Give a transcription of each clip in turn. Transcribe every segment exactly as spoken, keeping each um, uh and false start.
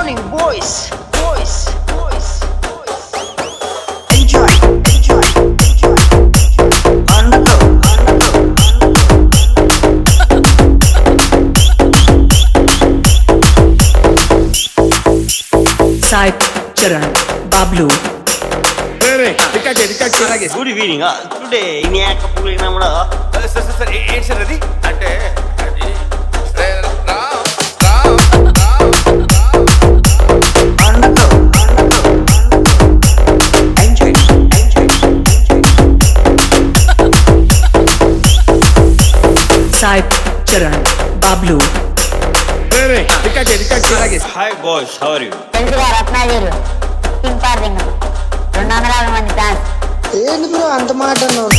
Morning boys, boys, boys, boys. Enjoy, enjoy, enjoy. Pandago, pandago, Saicharan Bablu. Good evening. Today, in the act of pulling number, sir, sir, it's ready. Saicharan Bablu. Hi boys, how are you? ఏంది bro అంత మాట అన్నావు?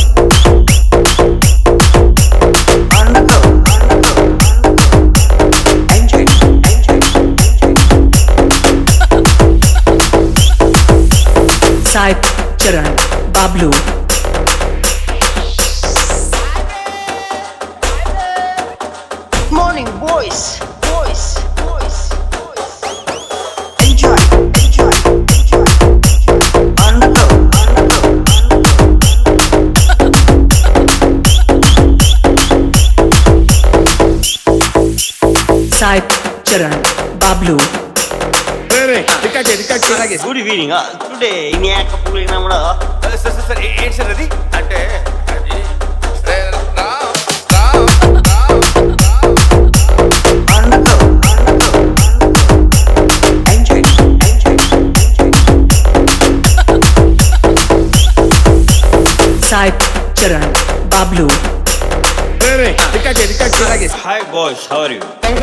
Saicharan Bablu. Morning boys, boys, boys, boys. Enjoy, enjoy, enjoy. Pandago, pandago, Saicharan Bablu. Good evening. Today, in the act of pulling number, sir, sir, it's ready. Saicharan Bablu. Hi boys, how are you?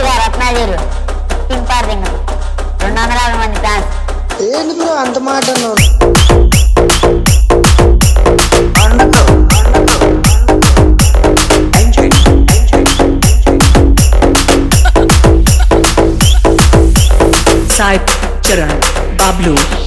ఏంది bro అంత మాట అన్నావు? Saicharan Bablu.